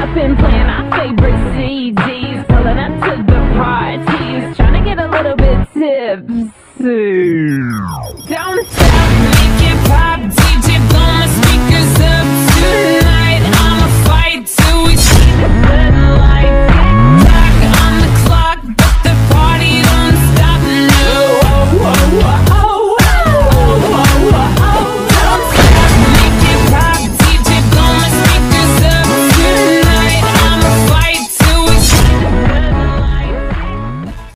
I've been playing our favorite CDs, pulling up to the parties, trying to get a little bit tipsy.